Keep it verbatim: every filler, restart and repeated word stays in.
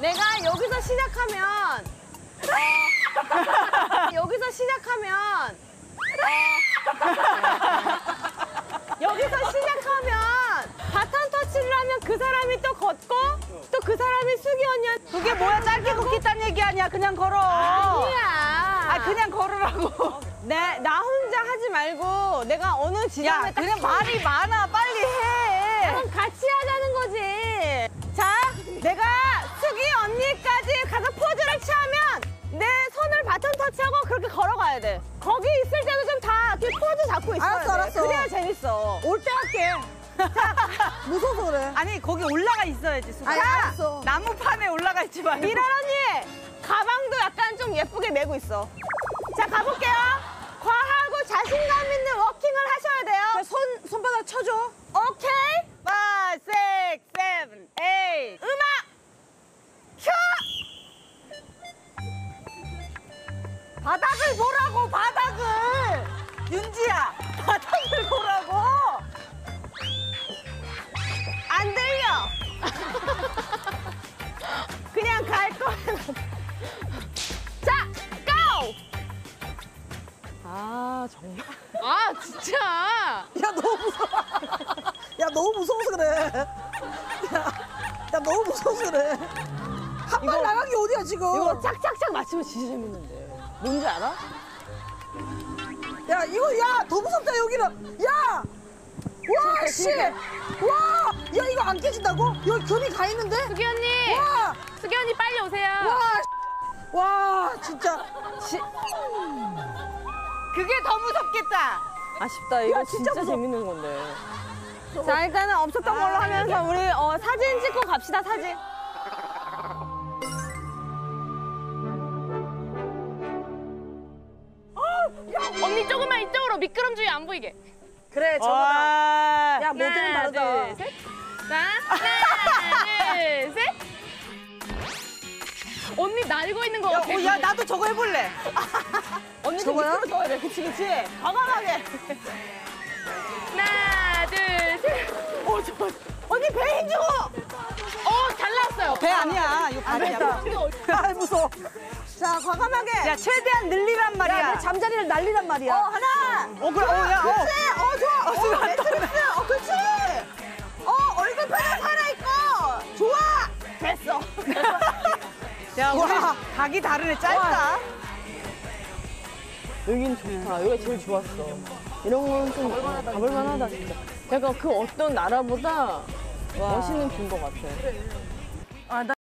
내가 여기서 시작하면 어, 여기서 시작하면 어, 여기서 시작하면 바톤 터치를 하면 그 사람이 또 걷고 또 그 사람이 수기 언니한테 그게 뭐야 짧게 걷겠다는 얘기 아니야. 그냥 걸어. 아니야. 아 그냥 걸으라고. 내, 나 혼자 하지 말고 내가 어느 지점에 야 딱 그냥 말이 많아. 빨리 해. 그럼 같이 하자는 거지. 자, 내가 수기 언니까지 가서 포즈를 취하면 내 손을 바톤 터치하고 그렇게 걸어가야 돼. 거기 있을 때도 좀 다 이렇게 포즈 잡고 있어야 알았어, 돼. 알았어. 그래야 재밌어. 올 때 할게. 무서워서 그래. 아니 거기 올라가 있어야지. 수가. 아니, 알았어. 나무판에 올라가 있지 말고. 미란 언니, 가방도 약간 좀 예쁘게 메고 있어. 자, 가볼게요. 과하고 자신감 있는 워킹을 하셔야 돼요. 손, 손바닥 쳐줘. 오케이? five, six, seven, eight. 음악 큐! 바닥을 보라고 바닥을. 윤지야 바닥을 보라고. 안 들려. 그냥 갈 거야. 자, 고! 아, 정말. 아, 진짜. 야, 너무 무서워. 야, 너무 무서워서 그래. 야, 야 너무 무서워서 그래. 한 발 나간 게 어디야, 지금. 이거 짝짝짝 맞추면 진짜 재밌는데. 뭔지 알아? 야, 이거, 야, 더 무섭다, 여기는. 야! 와, 씨! 와! 야, 이거 안 깨진다고? 여기 금이 가 있는데? 수기 언니. 와! 수기 언니 빨리 오세요. 와! 와, 진짜. 시... 그게 더 무섭겠다. 아쉽다. 이거 야, 진짜 진짜, 무서워. 재밌는 건데. 자, 일단은 없었던 걸로 하면서 우리 어, 사진 찍고 갑시다, 사진. 언니 조금만 이쪽으로 미끄럼주의 안 보이게. 그래, 저거다. 와. 야, 모델은 하나, 다르다. 둘, 셋. 자, 하나, 둘, 셋. 언니 날고 있는 거 야, 같아. 어, 야 나도 저거 해볼래. 언니 좀 저거야? 밑으로 줘야 돼. 그치, 그치. 과감하게. 하나, 둘, 셋. 어, 저, 언니 배 힘 주고. 어, 잘 나왔어요. 배 아니야. 이거 발이야. 아, 무서워. 자, 과감하게. 야 최대한 늘리란 말이야. 야, 내 잠자리를 날리란 말이야. 어, 하나. 어 그래. 어 야. 어. 그렇지. 어, 좋아. 어, 어, 수고하셨다. 매트리스. 어, 그렇지. 어, 얼굴 펴나 살아있고. 좋아. 됐어. 야 우리 와. 각이 다르네. 짧다. 여긴 좋다. 여기가 제일 좋았어. 이런 건 좀 가볼 만하다, 진짜. 약간 그 어떤 나라보다 멋있는 뷰인 것 같아. 아, 나